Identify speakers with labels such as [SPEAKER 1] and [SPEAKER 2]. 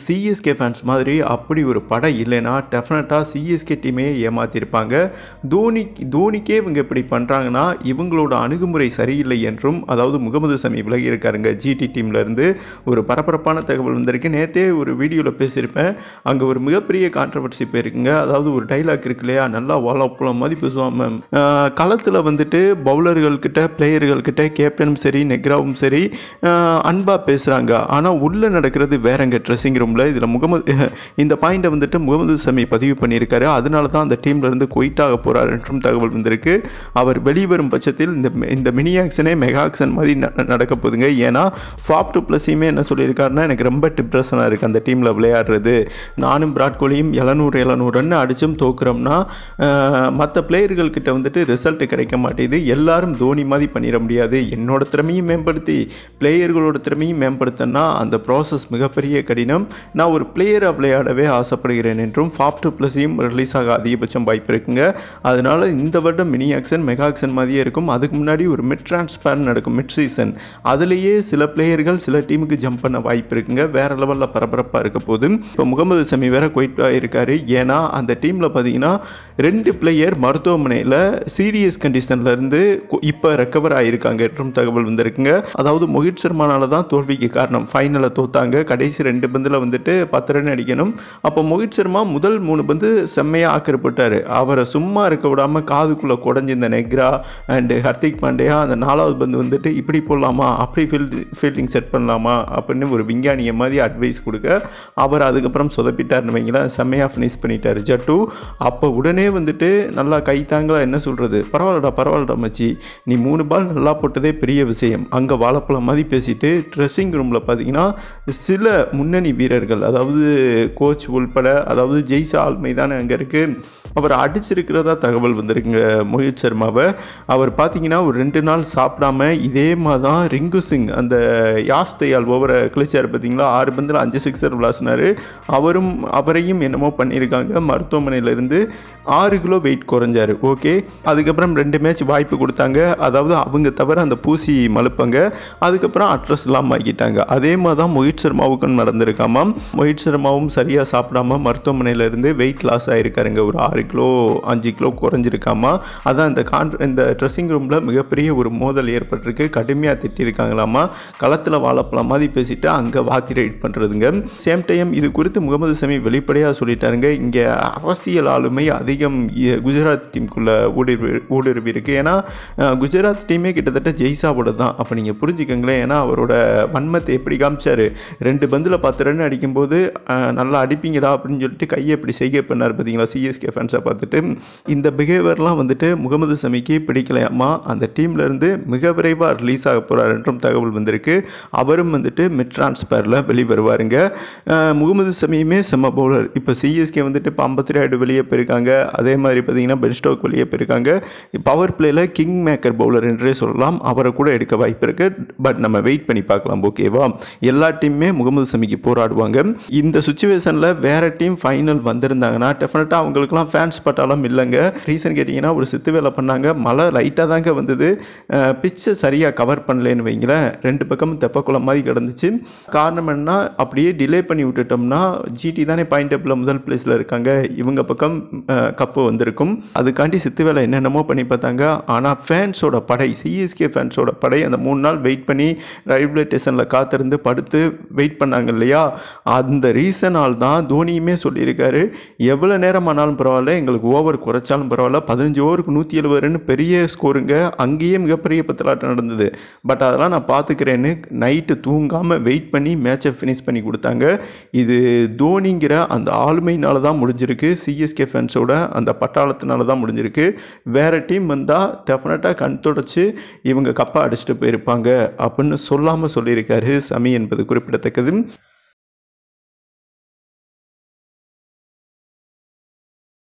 [SPEAKER 1] CSK fans மாதிரி அப்படி ஒரு படை இல்லைன்னா டெஃபினட்டாக சிஎஸ்கே டீமே ஏமாற்றிருப்பாங்க. தோனிக்கே இவங்க இப்படி பண்ணுறாங்கன்னா இவங்களோட அணுகுமுறை சரியில்லை என்றும், அதாவது முகமது ஷமி விலகி இருக்காருங்க ஜிடி டீம்லேருந்து. ஒரு பரபரப்பான தகவல் வந்திருக்கு. நேற்றே ஒரு வீடியோவில் பேசியிருப்பேன். அங்கே ஒரு மிகப்பெரிய கான்ட்ரவர்சி போயிருக்குங்க. அதாவது ஒரு டைலாக் இருக்கு இல்லையா, நல்லா வாழப்பழம் மாதிரி பேசுவாங்க. களத்தில் வந்துட்டு பவுலர்கள்கிட்ட பிளேயர்கள்கிட்ட கேப்டனும் சரி நெக்ராவும் சரி அன்பாக பேசுகிறாங்க. ஆனால் உள்ளே நடக்கிறது வேறங்க ட்ரெஸ்ஸிங் ரூமில். இதில் இந்த பாயிண்டை வந்துட்டு முகமது ஷமி பதிவு பண்ணியிருக்காரு. அதனால தான் அந்த டீம்லேருந்து குயிட்டாக போகிறார் என்றும் தகவல் வந்திருக்கு. அவர் வெளிவரும் பட்சத்தில் இந்த மினி ஆக்ஷனே மெகா ஆக்ஷன் மாதிரி நடக்க போகுதுங்க. ஏன்னா ஃபாப் டு ப்ளஸையுமே என்ன சொல்லியிருக்காருன்னா, எனக்கு ரொம்ப டிப்ரெஷனாக இருக்குது அந்த டீமில் விளையாடுறது. நானும் விராட் கோலியும் 700 ரன் அடிச்சும் தோக்குறோம்னா மற்ற பிளேயர்கள்கிட்ட வந்துட்டு ரிசல்ட் கிடைக்க மாட்டேது. எல்லாரும் தோனி மாதிரி பண்ணிட முடியாது. என்னோட திறமையும் மேம்படுத்தி பிளேயர்களோட திறமையும் மேம்படுத்தினா அந்த ப்ராசஸ் மிகப்பெரிய கடினம். நான் ஒரு பிளேயரை விளையாடவே ஆசைப்படுகிறேன் என்றும் ஃபாப் டு ப்ளஸையும் ரிலீஸ் ஆக அதிகபட்சம் வாய்ப்பு இருக்குங்க. அதனால் இந்த வருடம் மினி ஆக்ஷன் மெகா ஆக்ஷன் மாதிரியே இருக்கும். அதுக்கு முன்னாடி ஒரு மிட் ட்ரான்ஸ்ஃபர் நடக்கும், மிட் சீசன். அதுலேயே சில பிளேயர்கள் சில டீமுக்கு ஜம்ப் பண்ண வாய்ப்பு இருக்குங்க. வேறு லெவலில் பரபரப்பாக இருக்க போது. இப்போ முகமது ஷமி வேற குயிட்டாக இருக்காரு. ஏன்னா அந்த டீமில் பார்த்தீங்கன்னா 2 பிளேயர் மருத்துவமனையில் சீரியஸ் கண்டிஷனில் இருந்து இப்போ ரெக்கவர் ஆகியிருக்காங்க என்றும் தகவல் வந்திருக்குங்க. அதாவது மோஹித் சர்மானால தான் தோல்விக்கு காரணம். ஃபைனலில் தோத்தாங்க. கடைசி 2 பந்தில் வந்துட்டு 10 ரன் அடிக்கணும். அப்போ மோஹித் சர்மா முதல் 3 பந்து செம்மையாக ஆக்கிரப்பட்டார். அவரை சும்மா இருக்க விடாமல் காதுக்குள்ளே குடஞ்சி இந்த நெக்ரா அண்டு ஹர்திக் பாண்டியா அந்த 4வது பந்து வந்துட்டு இப்படி போடலாமா, அப்படி ஃபீல்டிங் செட் பண்ணலாமா அப்படின்னு ஒரு விஞ்ஞானியை மாதிரி அட்வைஸ் கொடுக்க அவர் அதுக்கப்புறம் சொதப்பிட்டார்னு வைங்களேன். செம்மையாக ஃபினிஷ் பண்ணிட்டார் ஜட்டு. அப்போ உடனே வந்துட்டு நல்லா கைத்தாங்களா என்ன சொல்கிறது, பரவாயில்லடா மச்சி, நீ 3 பால் நல்லா போட்டதே பெரிய விஷயம். அங்கே வாழைப்பழம் மாதிரி பேசிட்டு ட்ரெஸ்ஸிங் ரூமில் பார்த்தீங்கன்னா சில முன்னணி வீரர்கள், அதாவது கோச் உள்பட, அதாவது ஜெய்ஷா ஆல்மை தானே அங்கே இருக்குது, அவர் அடிச்சிருக்கிறதா தகவல் வந்திருக்குங்க மோஹித் சர்மாவை. அவர் பார்த்தீங்கன்னா ஒரு 2 நாள் சாப்பிடாம இதே மாதிரி தான் ரிங்கு சிங் அந்த யாஷ் தயால் ஓவரை கிழிச்சார் பார்த்தீங்களா, 6 பந்தில் 5 சிக்ஸர் விளாசினார். அவரையும் என்னமோ பண்ணியிருக்காங்க. மருத்துவமனையிலேருந்து 6 கிலோ வெயிட் குறைஞ்சார். ஓகே, அதுக்கப்புறம் 2 மேட்ச் வாய்ப்பு கொடுத்தாங்க. அதாவது அவங்க தவிர அந்த பூசி மலுப்பங்க. அதுக்கப்புறம் அட்ரஸ் இல்லாமல் ஆக்கிட்டாங்க. அதே மாதிரி தான் மோஹித் சர்மாவுக்கும் நடந்திருக்காமாம். மோஹித் சர்மாவும் சரியாக சாப்பிடாம மருத்துவமனையிலேருந்து வெயிட் லாஸ் ஆகிருக்காருங்க. ஒரு 6 கிலோ 5 கிலோ குறைஞ்சிருக்காமா. அதான் இந்த ட்ரெஸ்ஸிங் ரூமில் மிகப்பெரிய ஒரு மோதல் ஏற்பட்டிருக்கு. கடுமையாக திட்டிருக்காங்களாமா. களத்தில் வாழப்பழம் மாதிரி பேசிட்டு அங்கே வாத்தி ரைட் பண்ணுறதுங்க. சேம் டைம் இது குறித்து முகமது ஷமி வெளிப்படையாக சொல்லிட்டாருங்க. இங்கே அரசியல் ஆளுமை அதிகம் குஜராத் டீமுக்குள்ளே ஊடுருவி இருக்குது. ஏன்னா குஜராத் டீமே கிட்டத்தட்ட ஜெய்ஷாவோட தான். அப்போ நீங்கள் புரிஞ்சுக்கங்களேன். ஏன்னா அவரோட வன்மத்தை எப்படி காமிச்சார், 2 பந்தில் 10 ரன் அடிக்கும்போது நல்லா அடிப்பீங்கடா அப்படின்னு சொல்லிட்டு கையை எப்படி செய்கை பண்ணார் பார்த்தீங்களா சிஎஸ்கே ஃபேன்ஸை பார்த்துட்டு. இந்த பிஹேவியர்லாம் வந்துட்டு முகமது ஷமிக்கு பிடிக்கலையாமா. அந்த டீம்லேருந்து மிக விரைவாக ரிலீஸ் ஆக போகிறார் என்றும் தகவல் வந்திருக்கு. அவரும் வந்துட்டு மிட் ட்ரான்ஸ்ஃபரில் வெளிவருவாருங்க. முகமது ஷமியுமே செம்ம பவுலர். இப்போ சிஎஸ்கே வந்துட்டு இப்போ 53 வெளியே போயிருக்காங்க. அதே மாதிரி பார்த்தீங்கன்னா பென் ஸ்டோக் வெளியே போயிருக்காங்க. பவர் பிளேயில் கிங் மேக்கர் பவுலர் என்றே சொல்லலாம். அவரை கூட எடுக்க வாய்ப்பு இருக்குது. பட் நம்ம வெயிட் பண்ணி பார்க்கலாம். ஓகேவா, எல்லா டீமுமே முகமது ஷமிக்கு போராடுவாங்க. இந்த சுச்சுவேஷனில் வேறு டீம் ஃபைனல் வந்திருந்தாங்கன்னா டெஃபினட்டாக அவங்களுக்குலாம் ஃபேன்ஸ் பட்டாலும் இல்லைங்க. ரீசன் கேட்டிங்கன்னா ஒரு சித்து வேலை பண்ணாங்க. மழை லைட்டாக தாங்க வந்தது. பிச்சை சரியாக கவர் பண்ணலேன்னு வைங்களேன். 2 பக்கமும் தெப்பக்குளம் மாதிரி கிடந்துச்சு. காரணம் என்ன, அப்படியே டிலே பண்ணி விட்டுட்டோம்னா ஜிடி தானே பாயிண்ட் டேபிளில் முதல் பிளேஸில் இருக்காங்க, இவங்க பக்கம் கப்பு வந்திருக்கும். அதுக்காண்டி சித்து வேலை என்னென்னமோ பண்ணி பார்த்தாங்க. ஆனால் ஃபேன்ஸோட படை, சிஎஸ்கே ஃபேன்ஸோட படை அந்த 3 நாள் வெயிட் பண்ணி ரயில்வே ஸ்டேஷனில் காத்திருந்து படுத்து வெயிட் பண்ணாங்க இல்லையா, அந்த ரீசனால் தான் தோனியுமே சொல்லியிருக்காரு, எவ்வளோ நேரம் ஆனாலும் பரவாயில்ல, எங்களுக்கு ஓவர் குறைச்சாலும் பரவாயில்ல, 15 ஓவருக்கு 170 ரன் பெரிய ஸ்கோருங்க. அங்கேயே மிகப்பெரிய பத்தலாட்டம் நடந்தது. பட் அதெல்லாம் நான் பார்த்துக்கிறேன்னு நைட்டு தூங்காமல் வெயிட் பண்ணி மேட்சை ஃபினிஷ் பண்ணி கொடுத்தாங்க. இது தோனிங்கிற அந்த ஆளுமையினால தான் முடிஞ்சிருக்கு. சிஎஸ்கே ஃபேன்ஸோட அந்த பட்டாளத்தினால தான் முடிஞ்சிருக்கு. வேறு டீம் வந்தால் டெஃபினட்டாக கண் தொடச்சு இவங்க கப்பை அடிச்சுட்டு போயிருப்பாங்க அப்படின்னு சொல்லாமல் சொல்லியிருக்காரு ஷமி என்பது குறிப்பிடத்தக்கது.